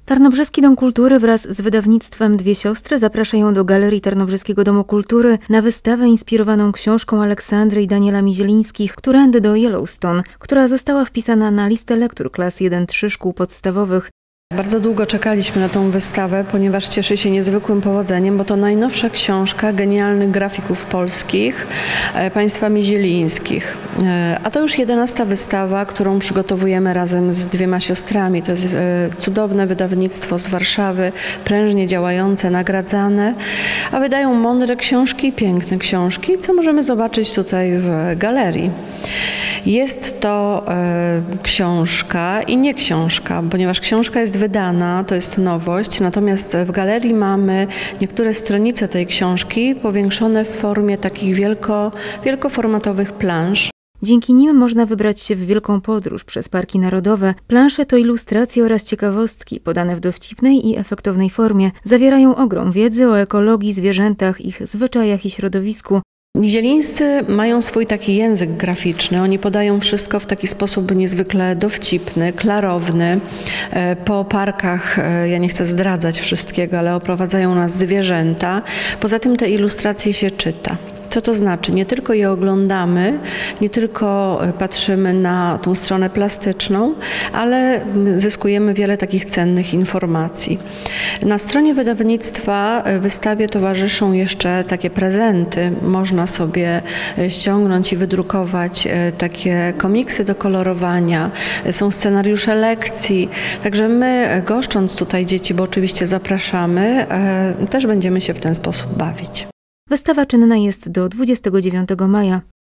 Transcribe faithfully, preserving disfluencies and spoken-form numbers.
Tarnobrzeski Dom Kultury wraz z wydawnictwem Dwie Siostry zapraszają do Galerii Tarnobrzeskiego Domu Kultury na wystawę inspirowaną książką Aleksandry i Daniela Mizielińskich „Którędy do Yellowstone”, która została wpisana na listę lektur klas jeden trzy szkół podstawowych. Bardzo długo czekaliśmy na tą wystawę, ponieważ cieszy się niezwykłym powodzeniem, bo to najnowsza książka genialnych grafików polskich, państwa Mizielińskich. A to już jedenasta wystawa, którą przygotowujemy razem z dwiema siostrami. To jest cudowne wydawnictwo z Warszawy, prężnie działające, nagradzane, a wydają mądre książki i piękne książki, co możemy zobaczyć tutaj w galerii. Jest to e, książka i nie książka, ponieważ książka jest wydana, to jest nowość, natomiast w galerii mamy niektóre stronice tej książki powiększone w formie takich wielko, wielkoformatowych plansz. Dzięki nim można wybrać się w wielką podróż przez parki narodowe. Plansze to ilustracje oraz ciekawostki podane w dowcipnej i efektownej formie. Zawierają ogrom wiedzy o ekologii, zwierzętach, ich zwyczajach i środowisku. Mizielińscy mają swój taki język graficzny. Oni podają wszystko w taki sposób niezwykle dowcipny, klarowny. Po parkach, ja nie chcę zdradzać wszystkiego, ale oprowadzają nas zwierzęta. Poza tym te ilustracje się czyta. Co to znaczy? Nie tylko je oglądamy, nie tylko patrzymy na tą stronę plastyczną, ale zyskujemy wiele takich cennych informacji. Na stronie wydawnictwa wystawie towarzyszą jeszcze takie prezenty. Można sobie ściągnąć i wydrukować takie komiksy do kolorowania. Są scenariusze lekcji. Także my, goszcząc tutaj dzieci, bo oczywiście zapraszamy, też będziemy się w ten sposób bawić. Wystawa czynna jest do dwudziestego dziewiątego maja.